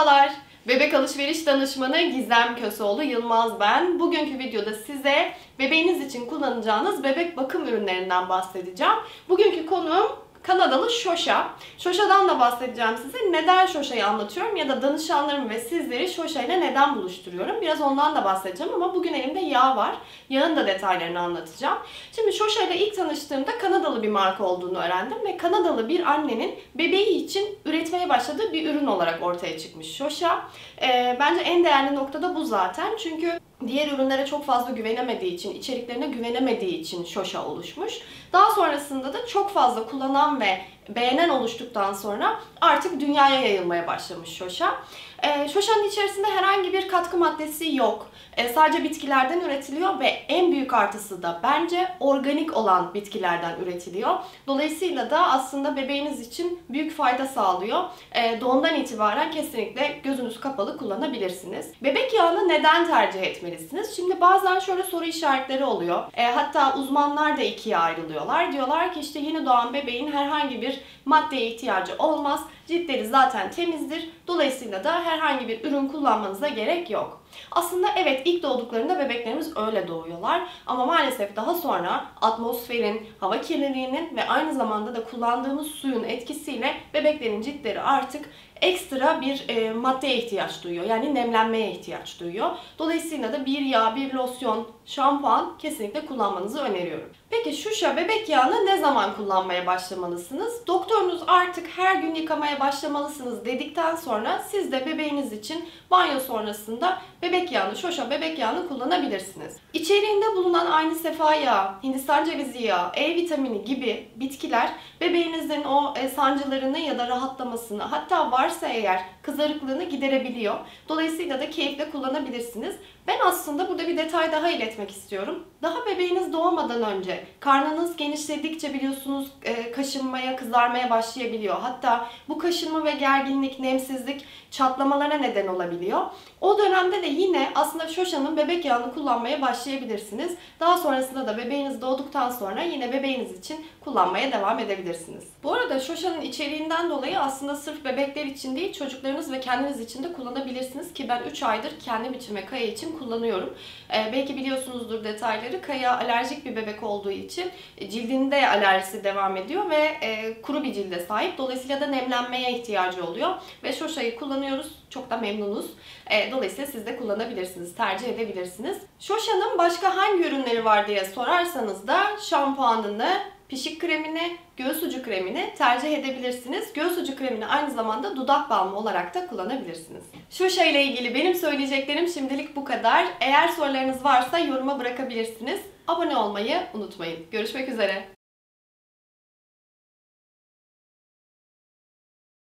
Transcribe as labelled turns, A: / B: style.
A: Merhabalar, bebek alışveriş danışmanı Gizem Köseoğlu Yılmaz ben. Bugünkü videoda size bebeğiniz için kullanacağınız bebek bakım ürünlerinden bahsedeceğim. Bugünkü konuğum Kanadalı Şoşa. Şoşa'dan da bahsedeceğim size. Neden Şoşa'yı anlatıyorum ya da danışanlarım ve sizleri Şoşa ile neden buluşturuyorum? Biraz ondan da bahsedeceğim ama bugün elimde yağ var. Yağın da detaylarını anlatacağım. Şimdi Şoşa ile ilk tanıştığımda Kanadalı bir marka olduğunu öğrendim ve Kanadalı bir annenin bebeği için üretmeye başladığı bir ürün olarak ortaya çıkmış Şoşa. Bence en değerli nokta da bu zaten. Çünkü diğer ürünlere çok fazla güvenemediği için, içeriklerine güvenemediği için Şoşa oluşmuş. Daha sonrasında da çok fazla kullanan ve beğenen oluştuktan sonra artık dünyaya yayılmaya başlamış Şoşa. Şoşa'nın içerisinde herhangi bir katkı maddesi yok. Sadece bitkilerden üretiliyor ve en büyük artısı da bence organik olan bitkilerden üretiliyor. Dolayısıyla da aslında bebeğiniz için büyük fayda sağlıyor. Doğumdan itibaren kesinlikle gözünüz kapalı kullanabilirsiniz. Bebek yağını neden tercih etmelisiniz? Şimdi bazen şöyle soru işaretleri oluyor. Hatta uzmanlar da ikiye ayrılıyorlar. Diyorlar ki işte yeni doğan bebeğin herhangi bir maddeye ihtiyacı olmaz. Ciltleri zaten temizdir. Dolayısıyla da herhangi bir ürün kullanmanıza gerek yok. Aslında evet, ilk doğduklarında bebeklerimiz öyle doğuyorlar. Ama maalesef daha sonra atmosferin, hava kirliliğinin ve aynı zamanda da kullandığımız suyun etkisiyle bebeklerin ciltleri artık ekstra bir maddeye ihtiyaç duyuyor. Yani nemlenmeye ihtiyaç duyuyor. Dolayısıyla da bir yağ, bir losyon, şampuan kesinlikle kullanmanızı öneriyorum. Peki Şoşa bebek yağını ne zaman kullanmaya başlamalısınız? Doktorunuz artık her gün yıkamaya başlamalısınız dedikten sonra siz de bebeğiniz için banyo sonrasında bebek yağını, Şoşa bebek yağını kullanabilirsiniz. İçeriğinde bulunan aynı sefa yağı, Hindistan cevizi yağı, E vitamini gibi bitkiler bebeğinizin o sancılarını ya da rahatlamasını, hatta varsa eğer kızarıklığını giderebiliyor. Dolayısıyla da keyifle kullanabilirsiniz. Ben aslında burada bir detay daha iletmek istiyorum. Daha bebeğiniz doğmadan önce karnınız genişledikçe biliyorsunuz kaşınmaya, kızarmaya başlayabiliyor. Hatta bu kaşınma ve gerginlik, nemsizlik çatlamalara neden olabiliyor. O dönemde de yine aslında Şoşa'nın bebek yağını kullanmaya başlayabilirsiniz. Daha sonrasında da bebeğiniz doğduktan sonra yine bebeğiniz için kullanmaya devam edebilirsiniz. Bu arada Şoşa'nın içeriğinden dolayı aslında sırf bebekler için değil, çocuklarınız ve kendiniz için de kullanabilirsiniz ki ben 3 aydır kendim için ve Kaya için kullanıyorum. Belki biliyorsunuzdur detayları. Kaya alerjik bir bebek olduğu için cildinde alerjisi devam ediyor ve kuru bir cilde sahip. Dolayısıyla da nemlenmeye ihtiyacı oluyor ve Şoşa'yı kullanıyoruz. Çok da memnunuz. Dolayısıyla siz de kullanabilirsiniz, tercih edebilirsiniz. Şoşa'nın başka hangi ürünleri var diye sorarsanız da şampuanını, pişik kremini, göğüs ucu kremini tercih edebilirsiniz. Göğüs ucu kremini aynı zamanda dudak balmı olarak da kullanabilirsiniz. Şoşa ile ilgili benim söyleyeceklerim şimdilik bu kadar. Eğer sorularınız varsa yoruma bırakabilirsiniz. Abone olmayı unutmayın. Görüşmek üzere.